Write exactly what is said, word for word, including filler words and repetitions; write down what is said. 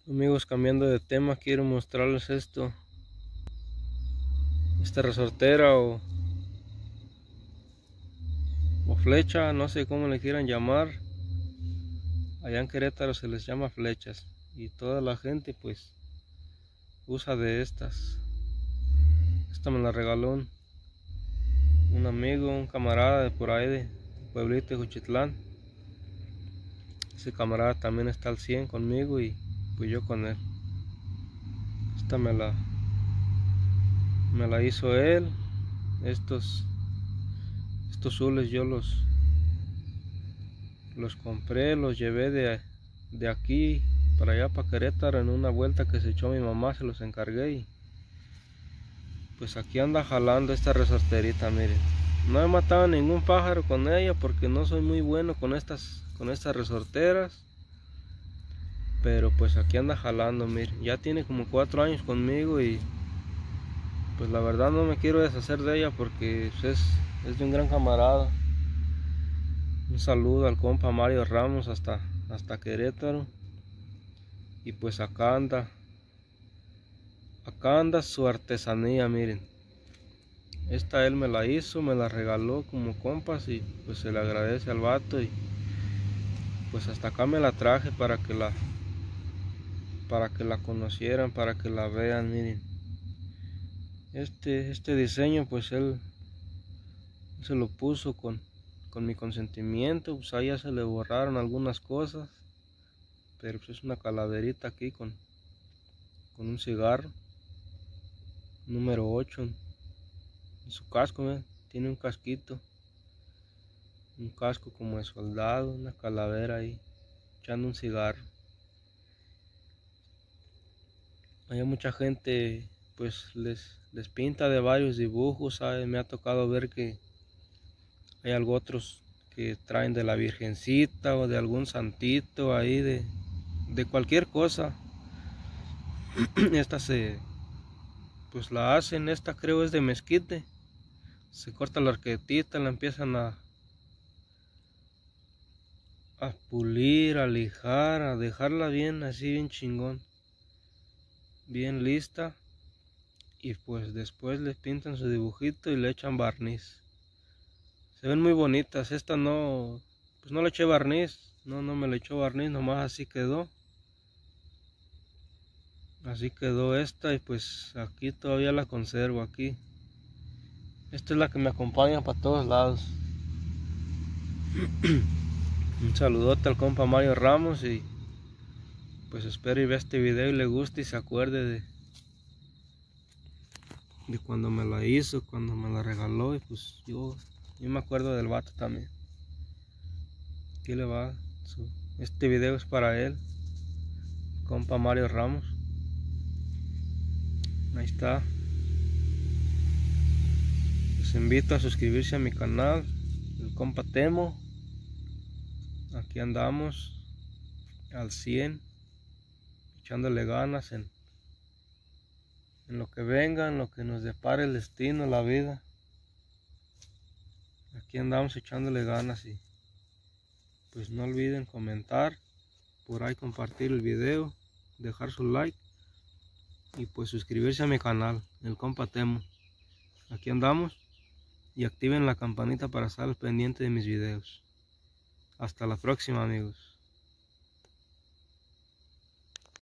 Amigos, cambiando de tema, quiero mostrarles esto, esta resortera o, o flecha, no sé cómo le quieran llamar. Allá en Querétaro se les llama flechas y toda la gente pues usa de estas. Esta me la regaló un, un amigo, un camarada de por ahí de pueblito de Juchitlán. Ese camarada también está al cien conmigo y pues yo con él. Esta me la me la hizo él. Estos estos zules yo los los compré, los llevé de, de aquí para allá para Querétaro en una vuelta que se echó mi mamá, se los encargué y pues aquí anda jalando esta resorterita. Miren, no he matado ningún pájaro con ella porque no soy muy bueno con estas con estas resorteras, pero pues aquí anda jalando. Miren, ya tiene como cuatro años conmigo y pues la verdad no me quiero deshacer de ella porque pues, es, es de un gran camarada. Un saludo al compa Mario Ramos hasta, hasta Querétaro. Y pues acá anda, acá anda su artesanía, miren. Esta él me la hizo, me la regaló como compas y pues se le agradece al vato. Y pues hasta acá me la traje para que la, para que la conocieran, para que la vean, miren. Este, este diseño pues él se lo puso con, con mi consentimiento, pues ahí ya se le borraron algunas cosas. Pero pues es una calaverita aquí con, con un cigarro número ocho en su casco. ¿eh? Tiene un casquito, un casco como de soldado, una calavera ahí echando un cigarro. Hay mucha gente pues les, les pinta de varios dibujos, ¿sabe? Me ha tocado ver que hay algo otros que traen de la Virgencita o de algún santito ahí, de, de cualquier cosa. Esta se pues la hacen, esta creo es de mezquite. Se corta la arquetita, la empiezan a a pulir, a lijar, a dejarla bien así, bien chingón, bien lista. Y pues después le pintan su dibujito y le echan barniz. Se ven muy bonitas. Esta no, pues no le eché barniz, no, no me le echó barniz, nomás así quedó. Así quedó esta y pues aquí todavía la conservo aquí. Esta es la que me acompaña para todos lados. Un saludote al compa Mario Ramos y pues espero y vea este video y le guste y se acuerde de, de cuando me la hizo, cuando me la regaló. Y pues yo, yo me acuerdo del vato también. Aquí le va, su, este video es para él, compa Mario Ramos. Ahí está. Les invito a suscribirse a mi canal, el compa Temo. Aquí andamos al cien, echándole ganas en, en lo que venga, en lo que nos depare el destino, la vida. Aquí andamos echándole ganas y pues no olviden comentar, por ahí compartir el video, dejar su like y pues suscribirse a mi canal, el compa Temo. Aquí andamos y activen la campanita para estar al pendiente de mis videos. Hasta la próxima, amigos.